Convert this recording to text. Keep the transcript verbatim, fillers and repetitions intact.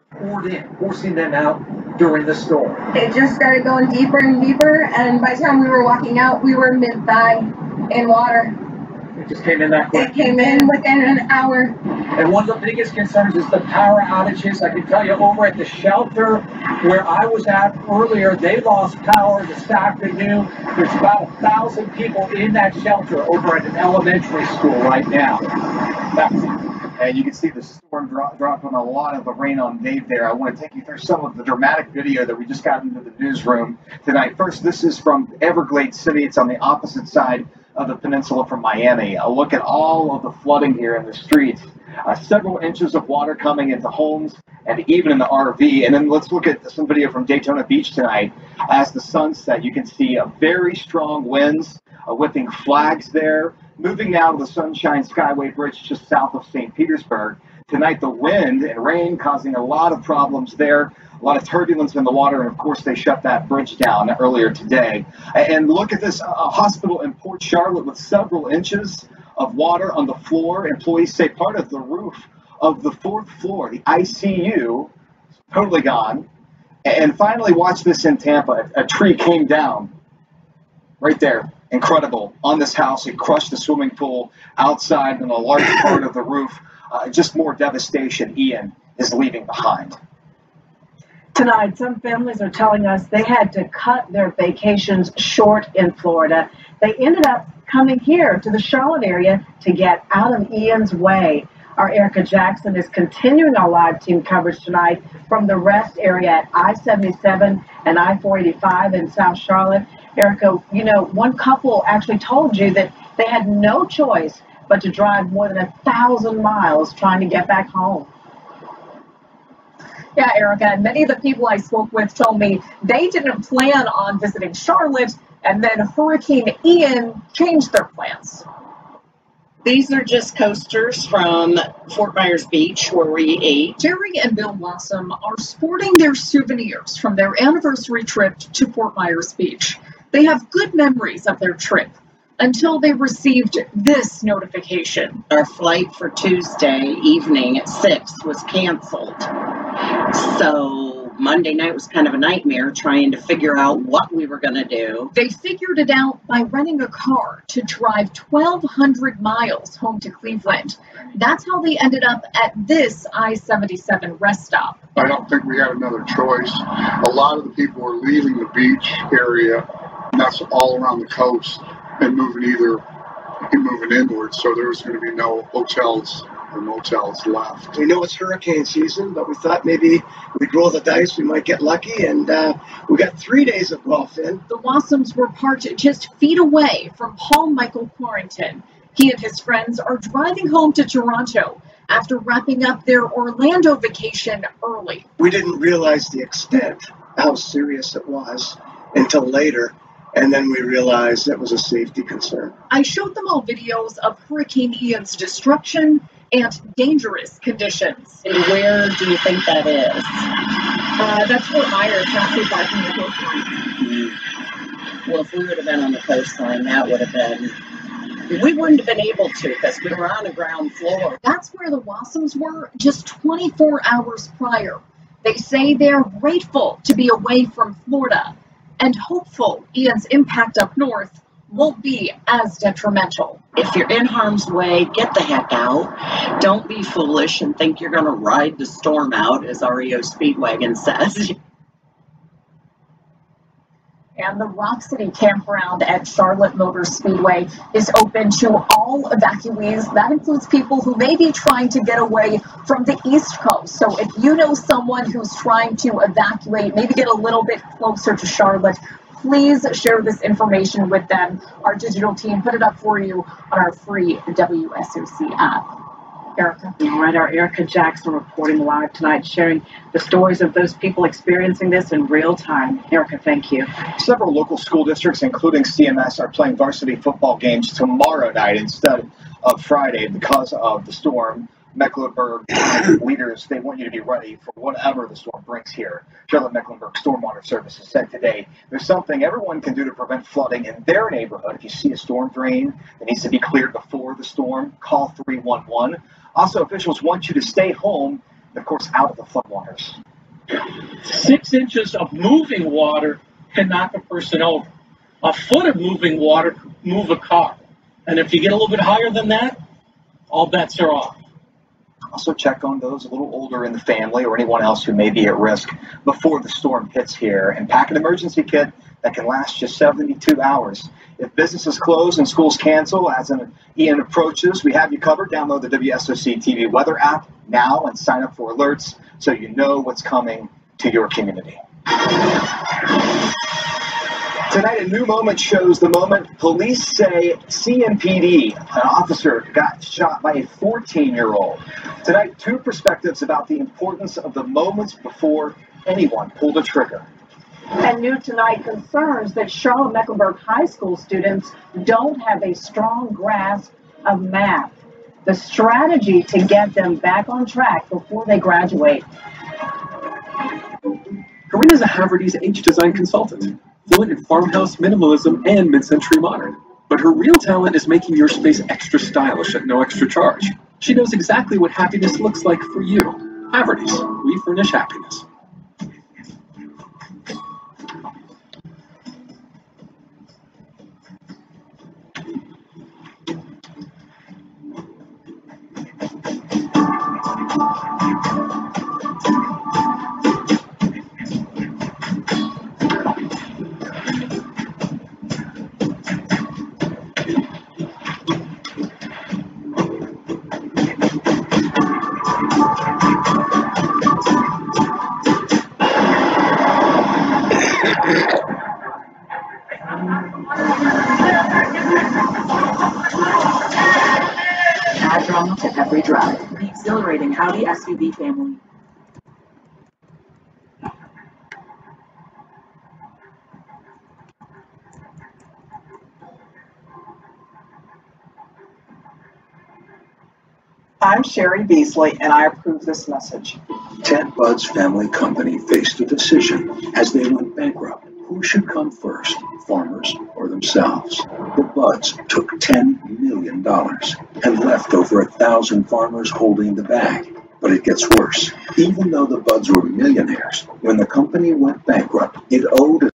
poured in, forcing them out during the storm. It just started going deeper and deeper, and by the time we were walking out, we were mid-thigh in water. It just came in that quick. It came in within an hour. And one of the biggest concerns is the power outages. I can tell you over at the shelter where I was at earlier, they lost power this afternoon. There's about a thousand people in that shelter over at an elementary school right now. That's And you can see the storm drop, dropping a lot of the rain on Dave there. I want to take you through some of the dramatic video that we just got into the newsroom tonight. First, this is from Everglades City. It's on the opposite side of the peninsula from Miami. A look at all of the flooding here in the streets. Uh, several inches of water coming into homes and even in the R V. And then let's look at some video from Daytona Beach tonight. As the sun set, you can see a very strong winds, uh, whipping flags there. Moving now to the Sunshine Skyway Bridge just south of Saint Petersburg. Tonight, the wind and rain causing a lot of problems there, a lot of turbulence in the water, and of course, they shut that bridge down earlier today. And look at this, a hospital in Port Charlotte with several inches of water on the floor. Employees say part of the roof of the fourth floor, the I C U, totally gone. And finally, watch this in Tampa. A tree came down right there. Incredible. On this house, it crushed the swimming pool outside and a large part of the roof. Uh, just more devastation Ian is leaving behind. Tonight, some families are telling us they had to cut their vacations short in Florida. They ended up coming here to the Charlotte area to get out of Ian's way. Our Erica Jackson is continuing our live team coverage tonight from the rest area at I seventy-seven and I four eighty-five in South Charlotte. Erica, you know, one couple actually told you that they had no choice but to drive more than a thousand miles trying to get back home. Yeah, Erica, and many of the people I spoke with told me they didn't plan on visiting Charlotte, and then Hurricane Ian changed their plans. These are just coasters from Fort Myers Beach where we ate. Jerry and Bill Blossom are sporting their souvenirs from their anniversary trip to Fort Myers Beach. They have good memories of their trip until they received this notification. Our flight for Tuesday evening at six was canceled. So Monday night was kind of a nightmare trying to figure out what we were going to do. They figured it out by renting a car to drive twelve hundred miles home to Cleveland. That's how they ended up at this I seventy-seven rest stop. I don't think we had another choice. A lot of the people were leaving the beach area, and that's all around the coast, and moving either and moving inward. So there was going to be no hotels or motels left. We know it's hurricane season, but we thought maybe we'd roll the dice, we might get lucky, and uh, we got three days of golf in. The Blossoms were parked just feet away from Paul Michael Quarrington. He and his friends are driving home to Toronto after wrapping up their Orlando vacation early. We didn't realize the extent, how serious it was, until later. And then we realized that was a safety concern. I showed them all videos of Hurricane Ian's destruction and dangerous conditions. And where do you think that is? Uh, that's Fort Myers, not too far from the coastline. Well, if we would have been on the coastline, that would have been... We wouldn't have been able to because we were on the ground floor. That's where the Blossoms were just twenty-four hours prior. They say they're grateful to be away from Florida and hopeful Ian's impact up north won't be as detrimental. If you're in harm's way, get the heck out. Don't be foolish and think you're going to ride the storm out, as R E O Speedwagon says. And the Rock City campground at Charlotte Motor Speedway is open to all evacuees. That includes people who may be trying to get away from the East Coast. So if you know someone who's trying to evacuate, maybe get a little bit closer to Charlotte, please share this information with them. Our digital team put it up for you on our free W S O C app. Erica. All right, our Erica Jackson reporting live tonight, sharing the stories of those people experiencing this in real time. Erica, thank you. Several local school districts, including C M S, are playing varsity football games tomorrow night instead of Friday because of the storm. Mecklenburg leaders, they want you to be ready for whatever the storm brings here. Charlotte Mecklenburg Stormwater Services said today there's something everyone can do to prevent flooding in their neighborhood. If you see a storm drain that needs to be cleared before the storm, call three one one. Also, officials want you to stay home of course, out of the floodwaters. Six inches of moving water can knock a person over. A foot of moving water can move a car. And if you get a little bit higher than that, all bets are off. Also check on those a little older in the family or anyone else who may be at risk before the storm hits here. And pack an emergency kit that can last just seventy-two hours. If businesses close and schools cancel as an Ian approaches, we have you covered. Download the W S O C T V weather app now and sign up for alerts so you know what's coming to your community. Tonight, a new moment shows the moment police say C M P D, an officer, got shot by a fourteen-year-old. Tonight, two perspectives about the importance of the moments before anyone pulled a trigger. And new tonight concerns that Charlotte-Mecklenburg High School students don't have a strong grasp of math. The strategy to get them back on track before they graduate. Karina is a Haverty's H design consultant, fluent in farmhouse minimalism and mid-century modern. But her real talent is making your space extra stylish at no extra charge. She knows exactly what happiness looks like for you. Haverty's, we furnish happiness. Add drama to every drive. The exhilarating Audi S U V family. I'm Sherry Beasley, and I approve this message. Ted Budd's family company faced a decision as they went bankrupt. Who should come first, farmers or themselves? The Budds took ten million dollars and left over a thousand farmers holding the bag. But it gets worse. Even though the Budds were millionaires, when the company went bankrupt, it owed